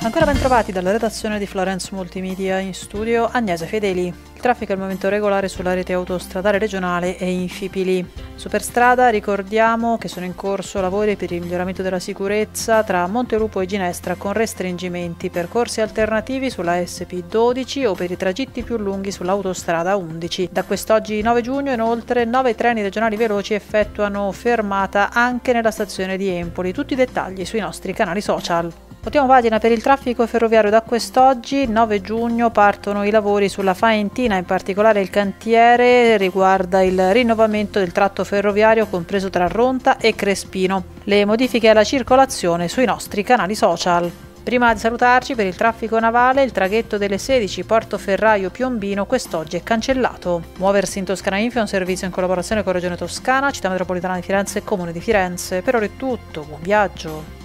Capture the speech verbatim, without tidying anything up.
Ancora ben trovati dalla redazione di Florence Multimedia, in studio Agnese Fedeli. Il traffico è al momento regolare sulla rete autostradale regionale e in Fipili. Superstrada, ricordiamo che sono in corso lavori per il miglioramento della sicurezza tra Montelupo e Ginestra con restringimenti, percorsi alternativi sulla S P dodici o per i tragitti più lunghi sull'autostrada undici. Da quest'oggi nove giugno inoltre nove treni regionali veloci effettuano fermata anche nella stazione di Empoli. Tutti i dettagli sui nostri canali social. Ultima pagina per il traffico ferroviario. Da quest'oggi, nove giugno, partono i lavori sulla Faentina, in particolare il cantiere riguarda il rinnovamento del tratto ferroviario compreso tra Ronta e Crespino. Le modifiche alla circolazione sui nostri canali social. Prima di salutarci, per il traffico navale, il traghetto delle sedici Portoferraio Piombino quest'oggi è cancellato. Muoversi in Toscana Info è un servizio in collaborazione con Regione Toscana, Città Metropolitana di Firenze e Comune di Firenze. Per ora è tutto, buon viaggio!